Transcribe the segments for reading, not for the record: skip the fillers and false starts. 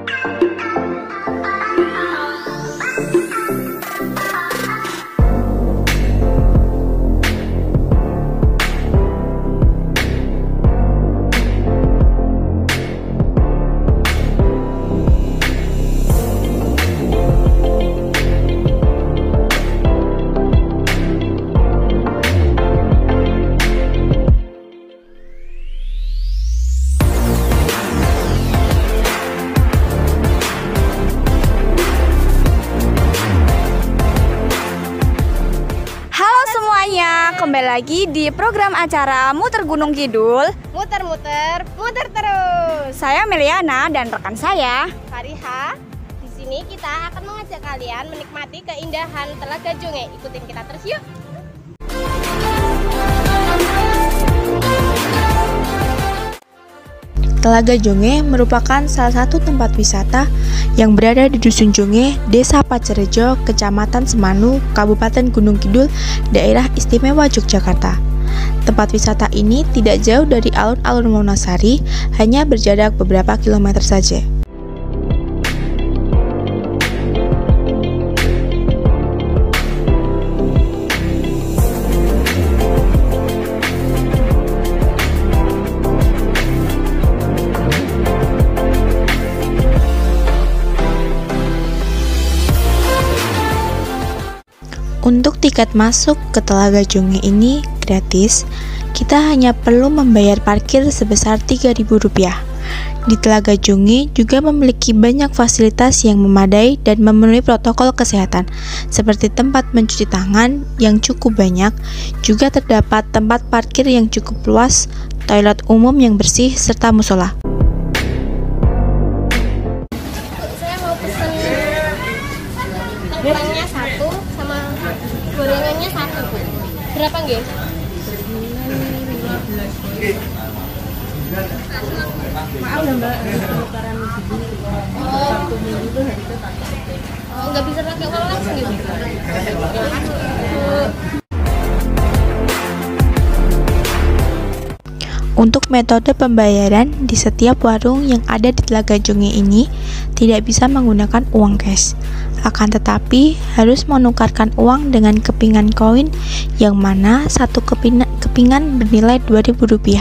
Kembali lagi di program acara Muter Gunung Kidul. Muter-muter, muter terus. Saya Meliana dan rekan saya Fariha. Di sini kita akan mengajak kalian menikmati keindahan Telaga Jonge. Ikutin kita terus yuk. Telaga Jonge merupakan salah satu tempat wisata yang berada di Dusun Jonge, Desa Pacerejo, Kecamatan Semanu, Kabupaten Gunung Kidul, Daerah Istimewa Yogyakarta. Tempat wisata ini tidak jauh dari alun-alun Wonosari, hanya berjarak beberapa kilometer saja. Untuk tiket masuk ke Telaga Jonge ini gratis, kita hanya perlu membayar parkir sebesar Rp3.000. Di Telaga Jonge juga memiliki banyak fasilitas yang memadai dan memenuhi protokol kesehatan, seperti tempat mencuci tangan yang cukup banyak, juga terdapat tempat parkir yang cukup luas, toilet umum yang bersih, serta musola. Saya mau pesen tengklangnya satu sama gorengannya satu. Berapa nggih? Oh, nggak bisa pakai uang langsung gitu. Untuk metode pembayaran di setiap warung yang ada di Telaga Jonge ini tidak bisa menggunakan uang cash. Akan tetapi harus menukarkan uang dengan kepingan koin yang mana satu kepingan bernilai Rp2.000.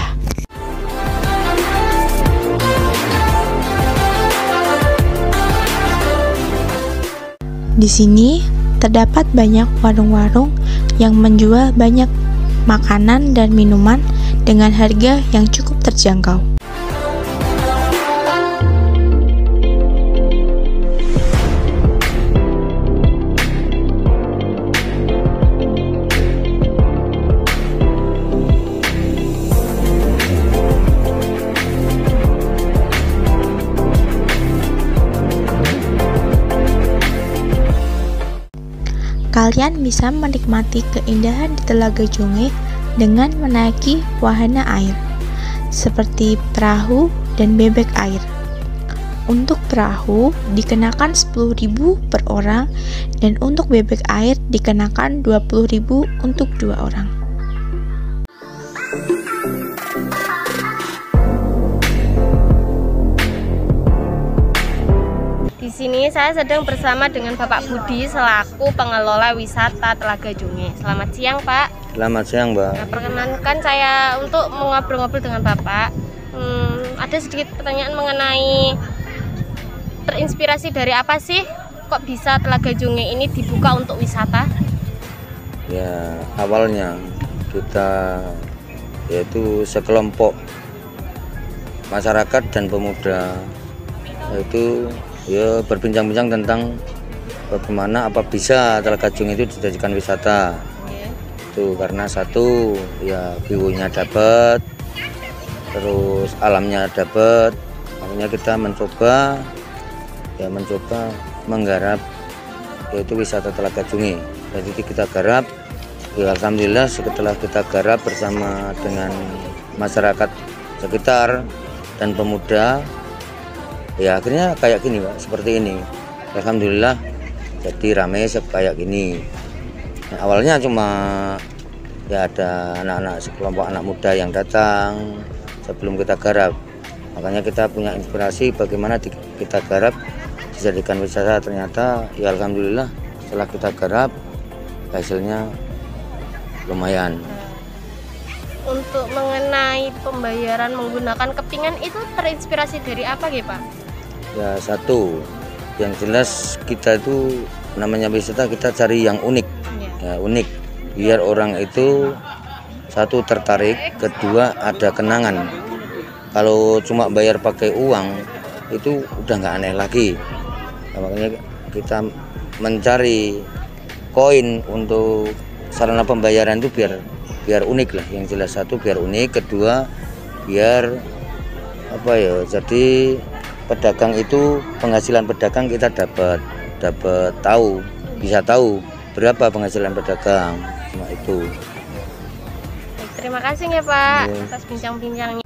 Di sini terdapat banyak warung-warung yang menjual banyak makanan dan minuman dengan harga yang cukup terjangkau. Kalian bisa menikmati keindahan di Telaga Jonge dengan menaiki wahana air, seperti perahu dan bebek air. Untuk perahu dikenakan Rp10.000 per orang, dan untuk bebek air dikenakan Rp20.000 untuk 2 orang. Di sini saya sedang bersama dengan Bapak Budi selaku pengelola wisata Telaga Jonge. Selamat siang, Pak. Selamat siang, Mbak. Nah, perkenankan saya untuk mengobrol-ngobrol dengan Bapak. Ada sedikit pertanyaan mengenai terinspirasi dari apa sih kok bisa Telaga Jonge ini dibuka untuk wisata? Ya, awalnya kita yaitu sekelompok masyarakat dan pemuda yaitu berbincang-bincang tentang bagaimana apa bisa Telaga Jonge itu dijadikan wisata. Itu karena satu ya view-nya dapat, terus alamnya dapat, makanya kita mencoba menggarap yaitu wisata Telaga Jonge. Jadi kita garap, ya alhamdulillah setelah kita garap bersama dengan masyarakat sekitar dan pemuda, ya akhirnya kayak gini, Pak, seperti ini. Alhamdulillah jadi ramai kayak gini. Nah, awalnya cuma ya ada anak-anak sekelompok anak muda yang datang sebelum kita garap. Makanya kita punya inspirasi bagaimana kita garap dijadikan wisata. Ternyata ya alhamdulillah setelah kita garap hasilnya lumayan. Untuk mengenai pembayaran menggunakan kepingan itu terinspirasi dari apa gitu Pak? Ya satu, yang jelas kita itu namanya wisata kita cari yang unik, ya unik, biar orang itu satu tertarik, kedua ada kenangan. Kalau cuma bayar pakai uang itu udah nggak aneh lagi. Nah, makanya kita mencari koin untuk sarana pembayaran itu biar unik lah. Yang jelas satu biar unik, kedua biar apa ya, jadi pedagang itu penghasilan pedagang kita dapat tahu, bisa tahu berapa penghasilan pedagang. Cuma itu. Terima kasih ya Pak Ya. atas bincang-bincangnya.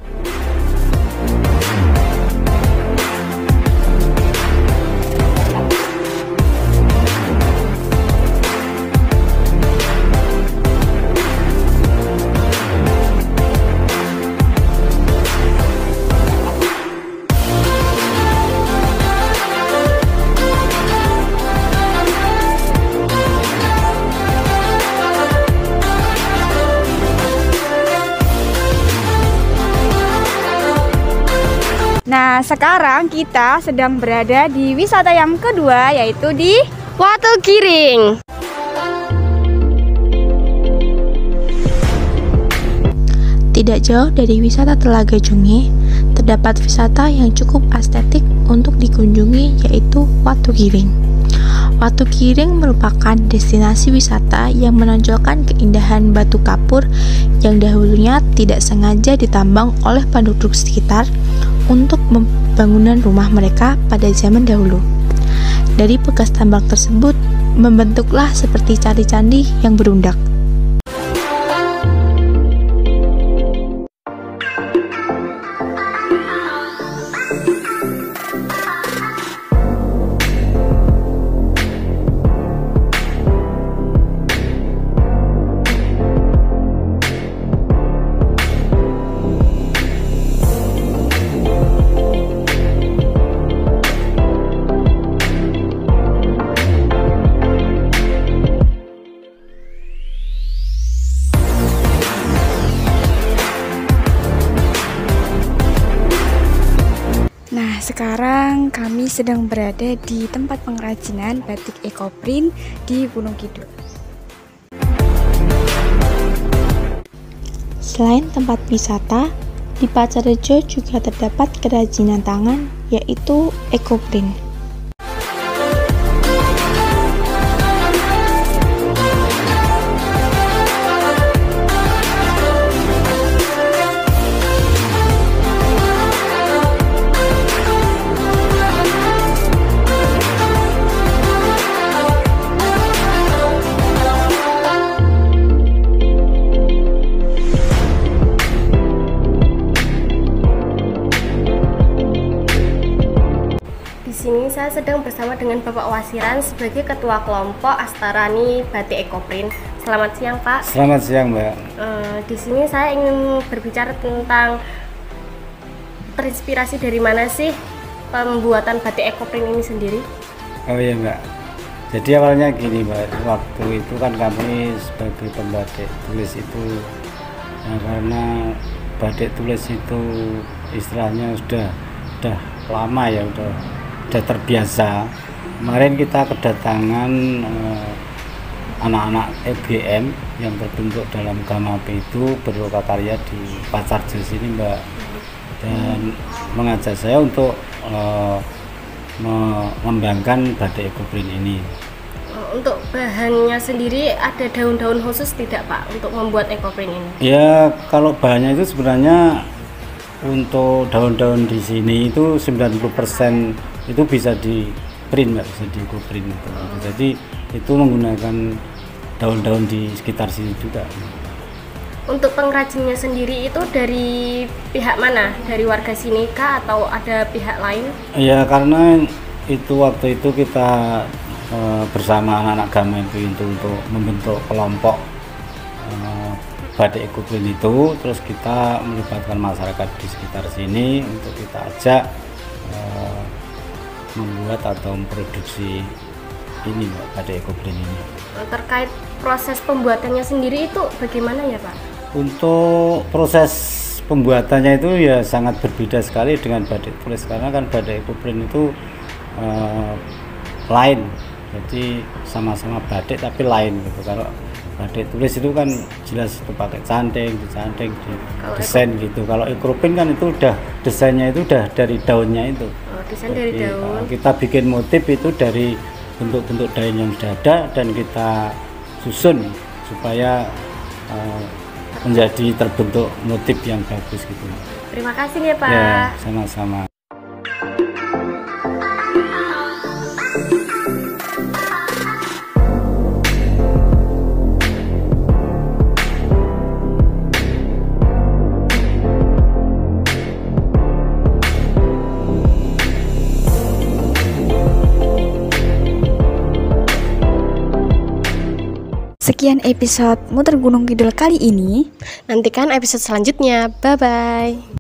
Nah, sekarang kita sedang berada di wisata yang kedua, yaitu di Watu Giring. Tidak jauh dari wisata Telaga Junge, terdapat wisata yang cukup estetik untuk dikunjungi, yaitu Watu Giring. Watu Giring merupakan destinasi wisata yang menonjolkan keindahan batu kapur yang dahulunya tidak sengaja ditambang oleh penduduk sekitar untuk pembangunan rumah mereka pada zaman dahulu. Dari bekas tambang tersebut, membentuklah seperti candi-candi yang berundak. Nah, sekarang kami sedang berada di tempat pengrajinan batik ekoprint di Gunung Kidul. Selain tempat wisata, di Pacarrejo juga terdapat kerajinan tangan, yaitu ekoprint. Sini saya sedang bersama dengan Bapak Wasiran sebagai Ketua Kelompok Astarani Batik Ekoprint. Selamat siang Pak. Selamat siang Mbak. Di sini saya ingin berbicara tentang terinspirasi dari mana sih pembuatan batik ekoprint ini sendiri? Oh iya Mbak. Jadi awalnya gini Mbak, waktu itu kan kami sebagai pembatik tulis itu, karena batik tulis itu istilahnya sudah lama ya, udah terbiasa. Kemarin kita kedatangan anak-anak EBM yang terbentuk dalam GAMAP itu berlokakarya di Pacarrejo sini Mbak, dan mengajak saya untuk mengembangkan batik ekoprint ini. Untuk bahannya sendiri ada daun-daun khusus tidak Pak untuk membuat ekoprint ini? Ya kalau bahannya itu sebenarnya untuk daun-daun di sini itu 90% itu bisa di print Mbak, bisa di ekoprint itu. Jadi itu menggunakan daun-daun di sekitar sini juga. Untuk pengrajinnya sendiri itu dari pihak mana? Dari warga sini kah atau ada pihak lain? Ya karena itu waktu itu kita bersama anak-anak GAMAP itu untuk membentuk kelompok batik ekoprint itu, terus kita melibatkan masyarakat di sekitar sini untuk kita ajak membuat atau memproduksi ini Mbak, batik ekoprint ini. Terkait proses pembuatannya sendiri itu bagaimana ya Pak? Untuk proses pembuatannya itu ya sangat berbeda sekali dengan batik tulis, karena kan batik ekoprint itu lain, jadi sama-sama batik tapi lain gitu. Kalau batik tulis itu kan jelas itu pakai canting, di desain gitu. Kalau ekoprint kan itu udah desainnya itu udah dari daunnya itu. Desain dari daun. Kita bikin motif itu dari bentuk-bentuk daun yang sudah ada dan kita susun supaya menjadi terbentuk motif yang bagus gitu. Terima kasih ya Pak. Ya, sama-sama. Sekian episode Muter Gunung Kidul kali ini. Nantikan episode selanjutnya. Bye-bye.